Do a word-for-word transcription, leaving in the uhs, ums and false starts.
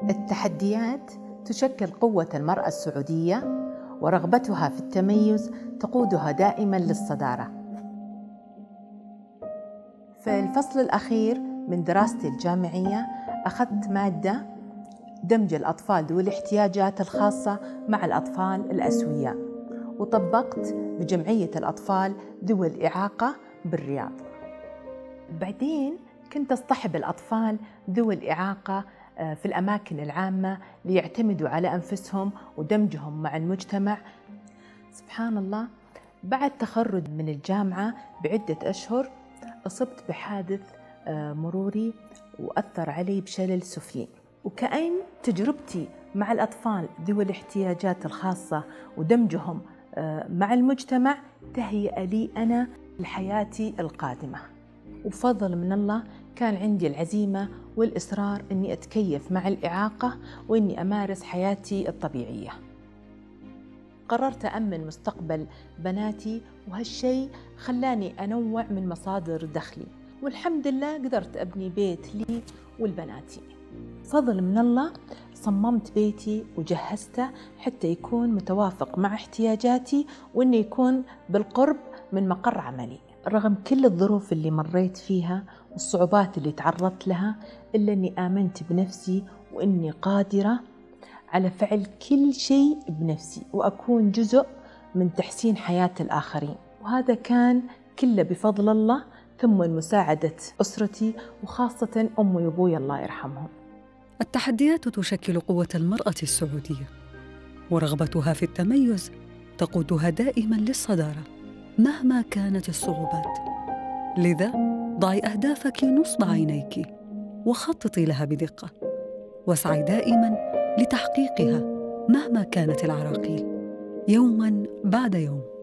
التحديات تشكل قوة المرأة السعودية، ورغبتها في التميز تقودها دائماً للصدارة. في الفصل الأخير من دراستي الجامعية أخذت مادة دمج الأطفال ذوي الاحتياجات الخاصة مع الأطفال الأسوياء، وطبقت بجمعية الأطفال ذوي الإعاقة بالرياض. بعدين كنت أصطحب الأطفال ذوي الإعاقة في الأماكن العامة ليعتمدوا على أنفسهم ودمجهم مع المجتمع. سبحان الله، بعد تخرج من الجامعة بعدة أشهر أصبت بحادث مروري وأثر علي بشلل سفلي، وكأن تجربتي مع الأطفال ذوي الاحتياجات الخاصة ودمجهم مع المجتمع تهيأ لي أنا لحياتي القادمة. وبفضل من الله كان عندي العزيمة والإصرار أني أتكيف مع الإعاقة وأني أمارس حياتي الطبيعية. قررت أأمن مستقبل بناتي، وهالشي خلاني أنوع من مصادر دخلي، والحمد لله قدرت أبني بيت لي ولبناتي. فضل من الله صممت بيتي وجهزته حتى يكون متوافق مع احتياجاتي وأنه يكون بالقرب من مقر عملي. رغم كل الظروف اللي مريت فيها والصعوبات اللي تعرضت لها، إلا أني آمنت بنفسي وأني قادرة على فعل كل شيء بنفسي وأكون جزء من تحسين حياة الآخرين، وهذا كان كله بفضل الله، ثم مساعدة أسرتي وخاصة أمي وأبوي الله يرحمهم. التحديات تشكل قوة المرأة السعودية، ورغبتها في التميز تقودها دائماً للصدارة مهما كانت الصعوبات. لذا ضعي أهدافك نصب عينيك وخططي لها بدقة، واسعي دائماً لتحقيقها مهما كانت العراقيل، يوماً بعد يوم.